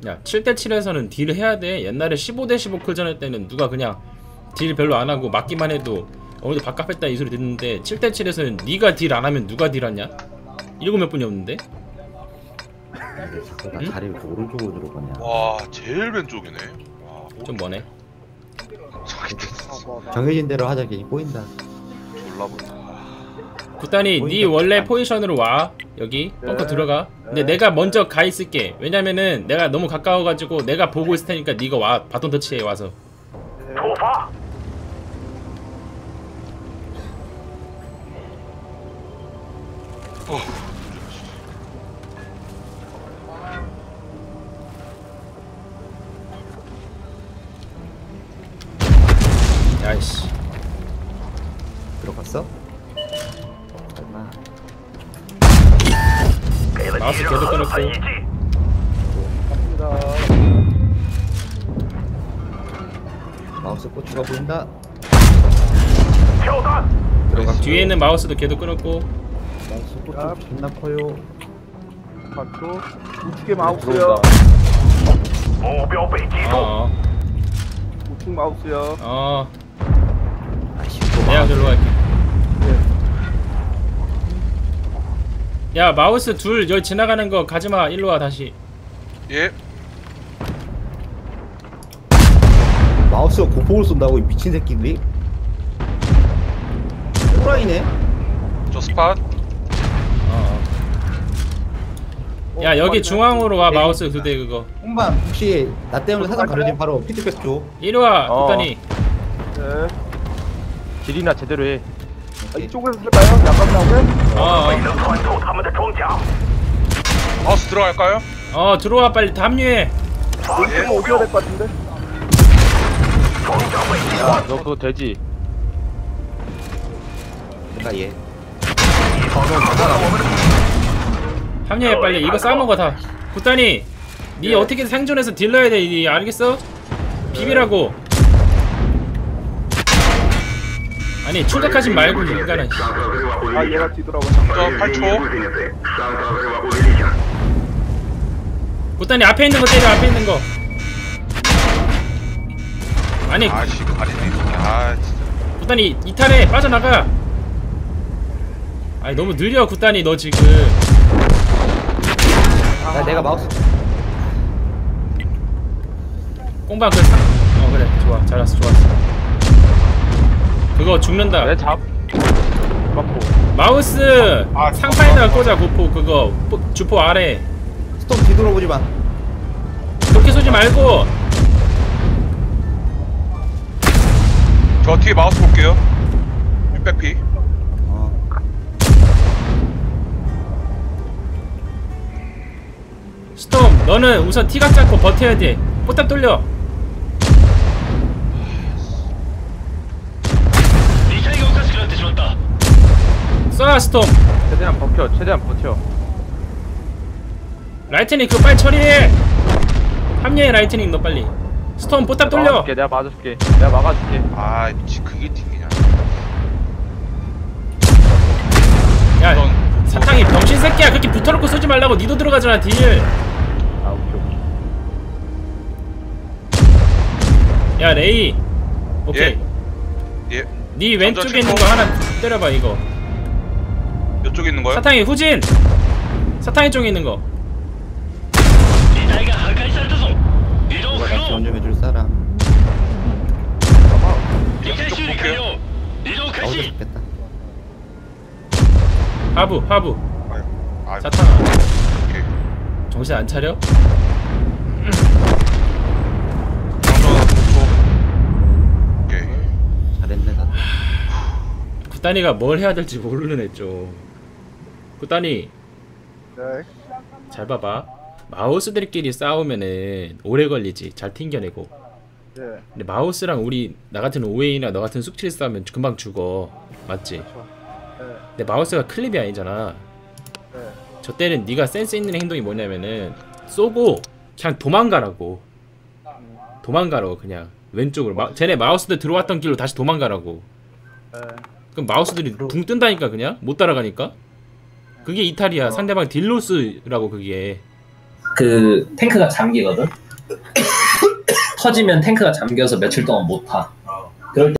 야 7대7에서는 딜을 해야돼. 옛날에 15대15 쿨전 할 때는 누가 그냥 딜 별로 안하고 막기만 해도 어느덧 밥값했다 이 소리 듣는데 7대7에서는 니가 딜 안하면 누가 딜하냐? 7몇 분이 없는데? 자꾸 나 자리를 그 오른쪽으로 들어가냐. 와 제일 왼쪽이네. 와, 좀 머네. 정해진 대로 하자. 괜히 꼬인다. 졸라 보다. 구단이 니 원래 포지션으로 와. 여기 벙커 들어가. 근데 내가 먼저 가 있을게. 왜냐면은 내가 너무 가까워가지고 내가 보고 있을 테니까 니가 와. 바톤 터치해 와서. 出发 야이씨. 들어갔어? 얼마? 마우스 계속 끊었고. 마우스 고추가 보인다. 跳弹 들어갔고. 뒤에 있는 마우스도 계속 끊었고. 마우스 고추 존나 커요. 맞고 우측에 마우스요. 目标被击中 어어. 우측 마우스요. 어. 아씨. 내가 절로 갈게. 야 마우스 둘 여기 지나가는 거 가지마. 일로와 다시. 예. 마우스가 고폭을 쏜다고 이 미친 새끼들이? 호라이네? 저 스팟. 야 여기 중앙으로 와. 마우스 두 대 그거. 홍반 혹시 나 때문에 사전 가려진 바로 피드백 줘. 이리와 구단이. 네. 딜이나 제대로 해. 이쪽에서 쓸까요? 약간 나오게? 어. 没能穿透他们的装甲 마우스 들어갈까요? 들어와 빨리 합류해. 发现 좀 目 오셔야 标 될 것 같은데? 装甲被击 야, 너 그거 되지? 내가 얘. 합류해 빨리. 이거 싸먹어 다. 구단이 니 어떻게 생존해서 딜러야 돼. 니 알겠어? 비비라고. 아니 충격하지 말고 인간은. 아 얘가 뒤돌아봐. 저 8초. 구단이 앞에 있는 거 때려. 앞에 있는 거. 아니 아씨 가리네. 아 진짜. 구단이 이탈해. 빠져나가. 아니 너무 느려 구단이 너 지금. 야, 내가 마우스 꽁방 그래 좋아. 잘했어. 좋았어. 그거 죽는다. 내 잡. 맞고. 마우스 상판에다가 꽂아. 고포 그거 주포 아래. 스톰 뒤돌아보지 마. 그렇게 쏘지 말고. 저 뒤에 마우스 볼게요. 600p. 스톰 너는 우선 티각 잡고 버텨야 돼. 포탑 돌려. 理体がおかしくなってしまった 쏴 스톰. 최대한 버텨. 최대한 버텨. 라이트닝 그거 빨리 처리해. 합류해 라이트닝 너 빨리. 스톰 포탑 돌려. 막아줄게. 내가 맞아줄게. 내가 막아줄게. 아 미친 그게 튕기냐. 야 우선 사탕이 병신 새끼야. 그렇게 붙어놓고 쏘지 말라고. 니도 들어가잖아 딜. 아, 오케이. 야 레이. 오케이. 예. 니 왼쪽에 전전 있는 거 하나 때려봐 이거. 이쪽에 있는 거요? 사탕이 후진. 사탕이 쪽에 있는 거. 理体が破壊されたぞ移動 누가 不 나 能 지원좀해줄 사람. 理体修理完了移動開 어우 始 좋겠다. 하부. 아유. 아유. 사탕아 오케이. 정신 안 차려? 오케이. 잘했네 다. 구단이가 뭘 해야 될지 모르는 애죠. 구단이 네. 잘 봐봐. 마우스들끼리 싸우면은 오래 걸리지. 잘 튕겨내고. 네. 근데 마우스랑 우리 나 같은 오웨이나 너 같은 숙취를 싸우면 금방 죽어. 맞지? 네. 근데 마우스가 클립이 아니잖아. 네. 저 때는 네가 센스 있는 행동이 뭐냐면은 쏘고 그냥 도망가라고. 도망가라고 그냥 왼쪽으로. 쟤네 마우스들 들어왔던 길로 다시 도망가라고. 네. 그럼 마우스들이 붕 뜬다니까. 그냥 못 따라가니까. 그게 이탈이야. 상대방 딜로스라고 그게. 그 탱크가 잠기거든. 터지면 탱크가 잠겨서 며칠 동안 못 타. 그럴 때